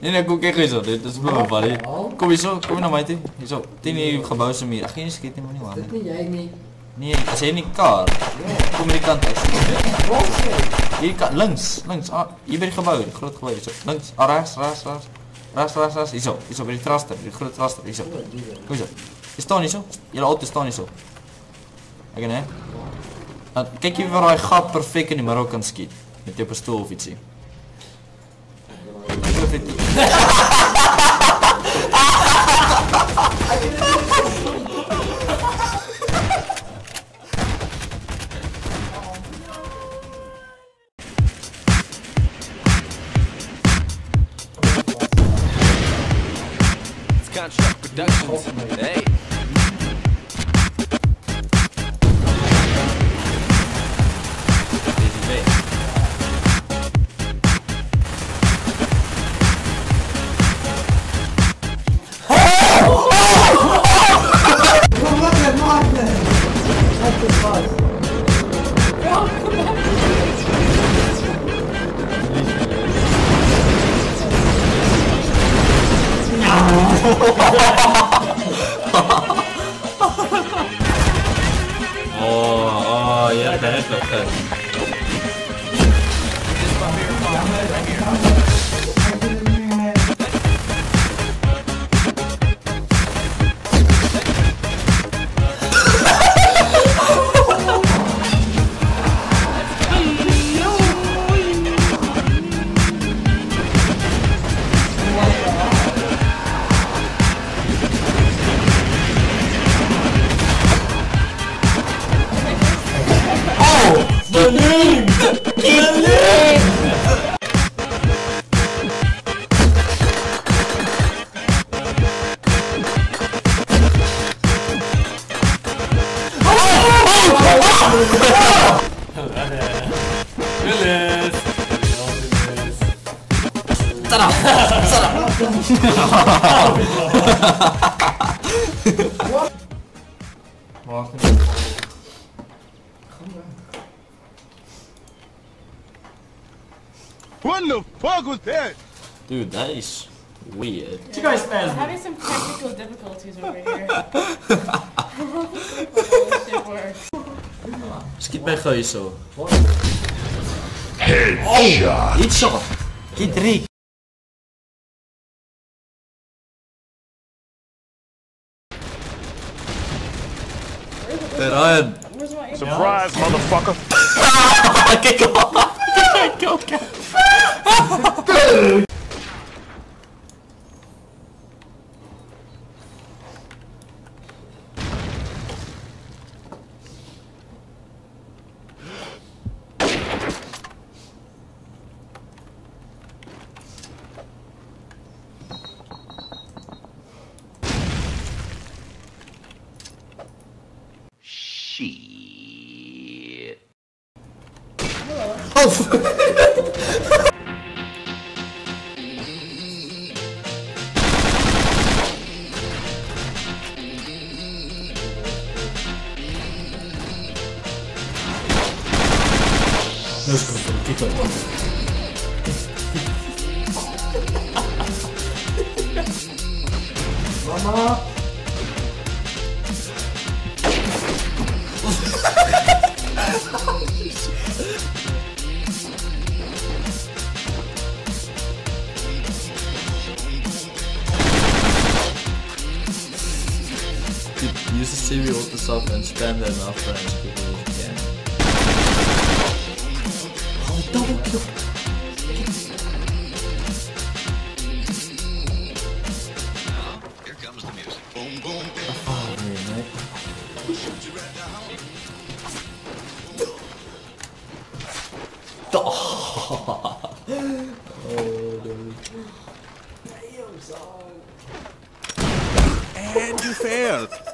Nee, kijk eens zo. Dit is mijn buddy. Kom hier zo, kom naar mij toe. Hier zo. Die gebouw ze meer. Ach, geen schiet niet, maar niet aan. Dit niet, jij niet. Nee, als jij niet kan. Kom hier die kant uit. Hier kan, links. Ah, hier bij het gebouw, het grote gebouw. Zo. Links. Ah, rechts. Hier zo, bij die traster, die grote traster. Hier zo. Kom zo. Je staat niet zo. Jullie auto staan niet zo. Kijk hè. Kijk hier waar hij gat perfect in die Marokko kan schieten. Met je pistool of iets. Contract Productions. Hey. Oh, ja, dat is wel goed. What the fuck was that? Dude, that is weird. You guys spaz I'm having some technical difficulties over here. This shit works. Schiet bij Geus zo. Headshot. Niet zo. Niet 3. Ryan. Surprise, motherfucker. Kijk op. Kijk op. Shit. Oh! Let's go, keep it. Mama. Use the cereal to sub and spam them after and people again. Oh, double kill! Here comes the music. Oh, man, mate. And you failed.